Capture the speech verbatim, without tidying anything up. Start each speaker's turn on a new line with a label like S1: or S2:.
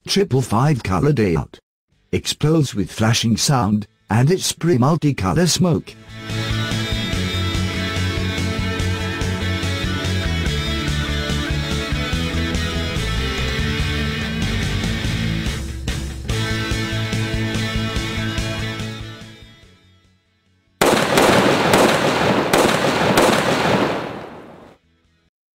S1: triple five color layout. Explodes with flashing sound, and its pre multicolor smoke.